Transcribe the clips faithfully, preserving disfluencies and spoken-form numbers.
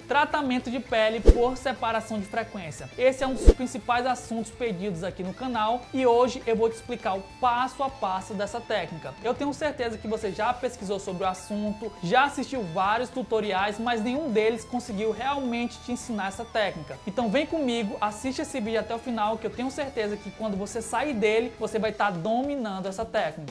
tratamento de pele por separação de frequência. Esse é um dos principais assuntos pedidos aqui no canal e hoje eu vou te explicar o passo a passo dessa técnica. Eu tenho certeza que você já pesquisou sobre o assunto, já assistiu vários tutoriais, mas nenhum deles conseguiu realmente te ensinar essa técnica. Então vem comigo, assiste esse vídeo até o final, que eu tenho certeza que quando você sair dele, você vai estar dominando essa técnica.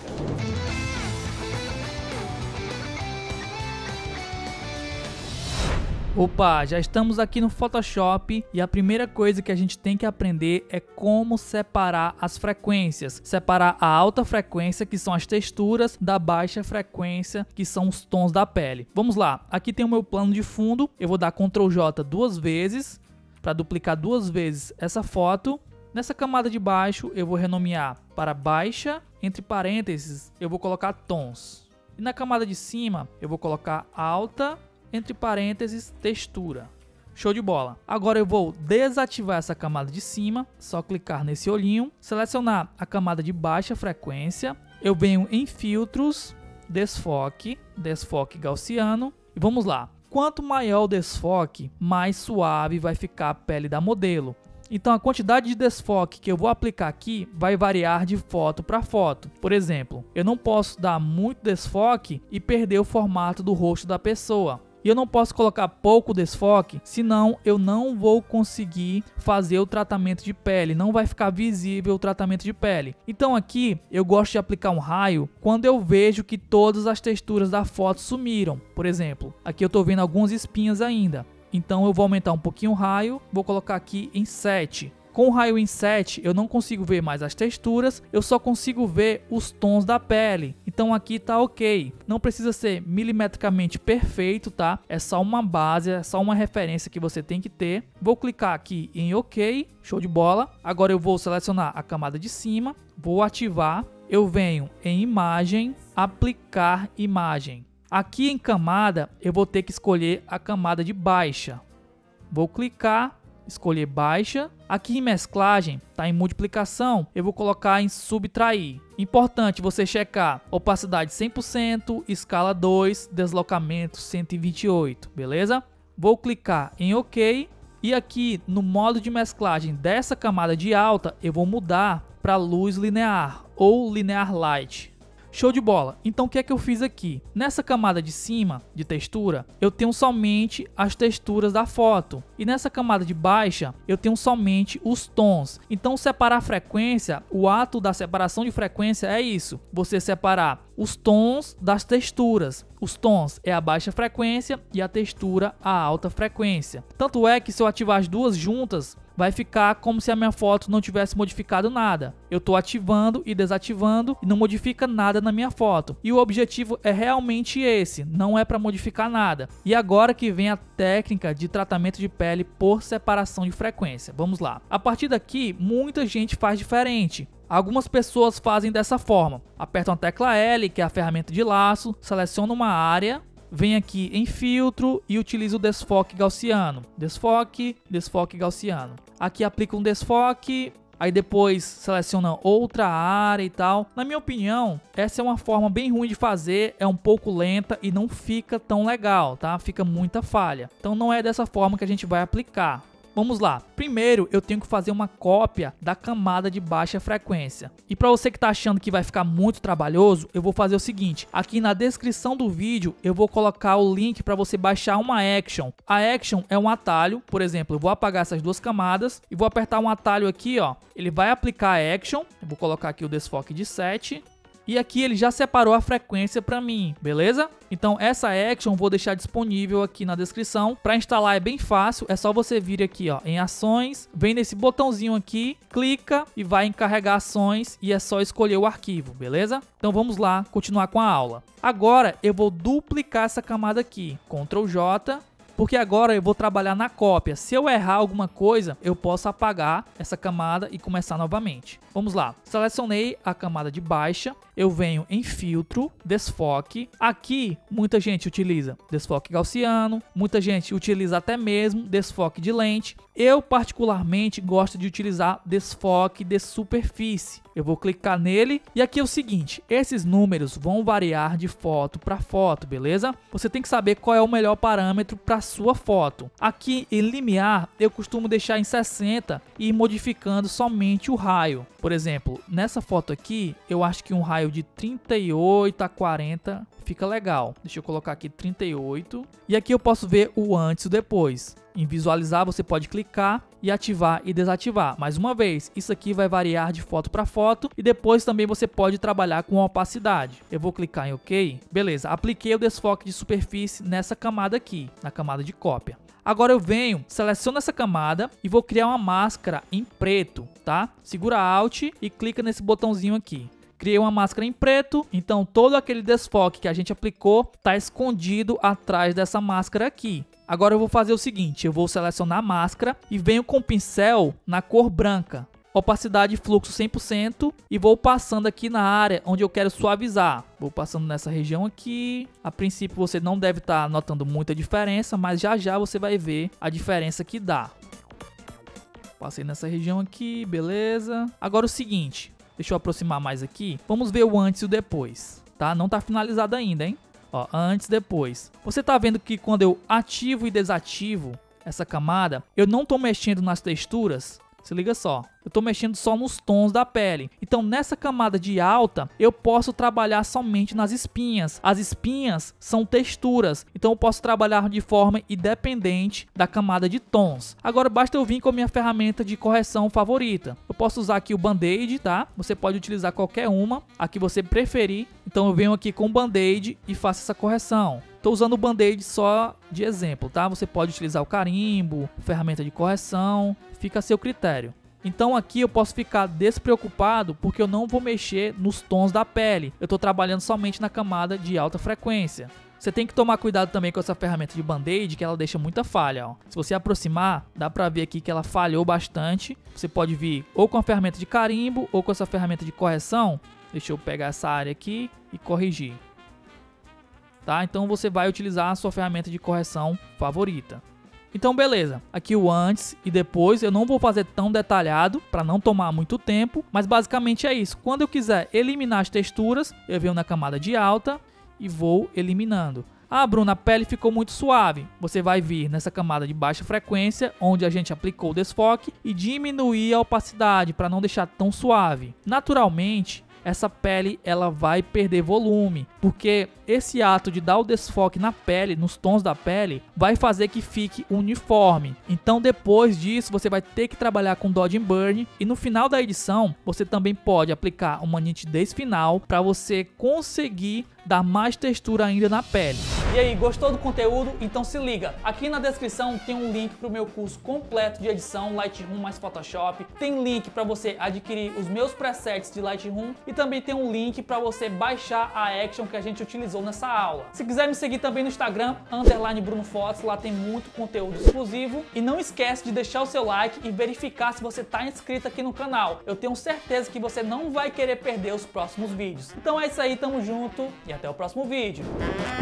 Opa, já estamos aqui no Photoshop e a primeira coisa que a gente tem que aprender é como separar as frequências. Separar a alta frequência, que são as texturas, da baixa frequência, que são os tons da pele. Vamos lá, aqui tem o meu plano de fundo, eu vou dar control J duas vezes, para duplicar duas vezes essa foto. Nessa camada de baixo eu vou renomear para baixa, entre parênteses eu vou colocar tons. E na camada de cima eu vou colocar alta, entre parênteses, textura. Show de bola. Agora eu vou desativar essa camada de cima, só clicar nesse olhinho, selecionar a camada de baixa frequência, eu venho em filtros, desfoque, desfoque gaussiano e vamos lá. Quanto maior o desfoque, mais suave vai ficar a pele da modelo. Então a quantidade de desfoque que eu vou aplicar aqui vai variar de foto para foto. Por exemplo, eu não posso dar muito desfoque e perder o formato do rosto da pessoa. E eu não posso colocar pouco desfoque, senão eu não vou conseguir fazer o tratamento de pele, não vai ficar visível o tratamento de pele. Então aqui eu gosto de aplicar um raio quando eu vejo que todas as texturas da foto sumiram. Por exemplo, aqui eu estou vendo algumas espinhas ainda. Então eu vou aumentar um pouquinho o raio, vou colocar aqui em sete. Com o raio em sete eu não consigo ver mais as texturas, eu só consigo ver os tons da pele. Então aqui tá ok. Não precisa ser milimetricamente perfeito, tá? É só uma base, é só uma referência que você tem que ter. Vou clicar aqui em ok, show de bola. Agora eu vou selecionar a camada de cima, vou ativar, eu venho em imagem, aplicar imagem. Aqui em camada eu vou ter que escolher a camada de baixa. Vou clicar, escolher baixa. Aqui em mesclagem, tá em multiplicação, eu vou colocar em subtrair. Importante você checar opacidade cem por cento, escala dois, deslocamento cento e vinte e oito, beleza? Vou clicar em ok e aqui no modo de mesclagem dessa camada de alta, eu vou mudar para luz linear ou linear light. Show de bola. Então o que é que eu fiz aqui? Nessa camada de cima de textura, eu tenho somente as texturas da foto. E nessa camada de baixa, eu tenho somente os tons. Então separar a frequência, o ato da separação de frequência é isso. Você separar os tons das texturas. Os tons é a baixa frequência e a textura a alta frequência. Tanto é que se eu ativar as duas juntas, vai ficar como se a minha foto não tivesse modificado nada. Eu estou ativando e desativando e não modifica nada na minha foto. E o objetivo é realmente esse, não é para modificar nada. E agora que vem a técnica de tratamento de pele por separação de frequência. Vamos lá. A partir daqui, muita gente faz diferente. Algumas pessoas fazem dessa forma. Apertam a tecla L, que é a ferramenta de laço, seleciona uma área, vem aqui em filtro e utiliza o desfoque gaussiano. Desfoque, desfoque gaussiano. Aqui aplica um desfoque, aí depois seleciona outra área e tal. Na minha opinião, essa é uma forma bem ruim de fazer, é um pouco lenta e não fica tão legal, tá? Fica muita falha. Então não é dessa forma que a gente vai aplicar. Vamos lá, primeiro eu tenho que fazer uma cópia da camada de baixa frequência. E para você que está achando que vai ficar muito trabalhoso, eu vou fazer o seguinte, aqui na descrição do vídeo eu vou colocar o link para você baixar uma Action. A Action é um atalho, por exemplo, eu vou apagar essas duas camadas e vou apertar um atalho aqui, ó. Ele vai aplicar a Action, eu vou colocar aqui o desfoque de sete. E aqui ele já separou a frequência para mim, beleza? Então essa Action eu vou deixar disponível aqui na descrição. Para instalar é bem fácil, é só você vir aqui ó, em ações, vem nesse botãozinho aqui, clica e vai em carregar ações e é só escolher o arquivo, beleza? Então vamos lá, continuar com a aula. Agora eu vou duplicar essa camada aqui, control J. Porque agora eu vou trabalhar na cópia. Se eu errar alguma coisa, eu posso apagar essa camada e começar novamente. Vamos lá. Selecionei a camada de baixa. Eu venho em filtro, desfoque. Aqui, muita gente utiliza desfoque gaussiano. Muita gente utiliza até mesmo desfoque de lente. Eu, particularmente, gosto de utilizar desfoque de superfície. Eu vou clicar nele e aqui é o seguinte, esses números vão variar de foto para foto, beleza? Você tem que saber qual é o melhor parâmetro para sua foto. Aqui em limiar eu costumo deixar em sessenta e ir modificando somente o raio. Por exemplo, nessa foto aqui eu acho que um raio de trinta e oito a quarenta fica legal. Deixa eu colocar aqui trinta e oito. E aqui eu posso ver o antes e o depois. Em visualizar você pode clicar e ativar e desativar. Mais uma vez, isso aqui vai variar de foto para foto e depois também você pode trabalhar com opacidade. Eu vou clicar em OK. Beleza, apliquei o desfoque de superfície nessa camada aqui, na camada de cópia. Agora eu venho, seleciono essa camada e vou criar uma máscara em preto, tá? Segura Alt e clica nesse botãozinho aqui. Criei uma máscara em preto, então todo aquele desfoque que a gente aplicou está escondido atrás dessa máscara aqui. Agora eu vou fazer o seguinte, eu vou selecionar a máscara e venho com o pincel na cor branca. Opacidade e fluxo cem por cento e vou passando aqui na área onde eu quero suavizar. Vou passando nessa região aqui. A princípio você não deve estar notando muita diferença, mas já já você vai ver a diferença que dá. Passei nessa região aqui, beleza. Agora o seguinte, deixa eu aproximar mais aqui. Vamos ver o antes e o depois, tá? Não tá finalizado ainda, hein? Ó, antes e depois. Você tá vendo que quando eu ativo e desativo essa camada, eu não tô mexendo nas texturas. Se liga só, eu tô mexendo só nos tons da pele. Então nessa camada de alta, eu posso trabalhar somente nas espinhas. As espinhas são texturas, então eu posso trabalhar de forma independente da camada de tons. Agora basta eu vir com a minha ferramenta de correção favorita. Eu posso usar aqui o Band-Aid, tá? Você pode utilizar qualquer uma, a que você preferir. Então eu venho aqui com o Band-Aid e faço essa correção. Estou usando o Band-Aid só de exemplo, tá? Você pode utilizar o carimbo, ferramenta de correção, fica a seu critério. Então aqui eu posso ficar despreocupado porque eu não vou mexer nos tons da pele. Eu estou trabalhando somente na camada de alta frequência. Você tem que tomar cuidado também com essa ferramenta de Band-Aid, que ela deixa muita falha, ó. Se você aproximar, dá pra ver aqui que ela falhou bastante. Você pode vir ou com a ferramenta de carimbo ou com essa ferramenta de correção. Deixa eu pegar essa área aqui e corrigir. Tá? Então você vai utilizar a sua ferramenta de correção favorita. Então beleza, aqui o antes e depois. Eu não vou fazer tão detalhado para não tomar muito tempo, mas basicamente é isso. Quando eu quiser eliminar as texturas, eu venho na camada de alta e vou eliminando. Ah, Bruno, a pele ficou muito suave. Você vai vir nessa camada de baixa frequência, onde a gente aplicou o desfoque, e diminuir a opacidade para não deixar tão suave. Naturalmente, essa pele ela vai perder volume, porque esse ato de dar o desfoque na pele, nos tons da pele, vai fazer que fique uniforme. Então depois disso você vai ter que trabalhar com Dodge and Burn, e no final da edição você também pode aplicar uma nitidez final para você conseguir dar mais textura ainda na pele. E aí, gostou do conteúdo? Então se liga, aqui na descrição tem um link para o meu curso completo de edição Lightroom mais Photoshop, tem link para você adquirir os meus presets de Lightroom e também tem um link para você baixar a action que a gente utilizou nessa aula. Se quiser me seguir também no Instagram, underline Bruno Fotos, lá tem muito conteúdo exclusivo. E não esquece de deixar o seu like e verificar se você está inscrito aqui no canal. Eu tenho certeza que você não vai querer perder os próximos vídeos. Então é isso aí, tamo junto e até o próximo vídeo.